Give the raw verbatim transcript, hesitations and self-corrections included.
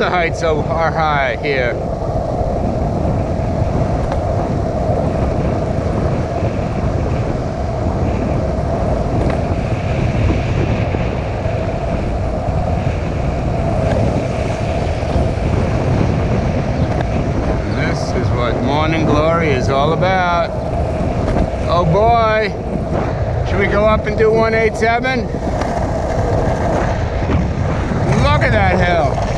heights are are high here. Morning glory is all about. Oh boy, should we go up and do one eighty-seven? Look at that hill.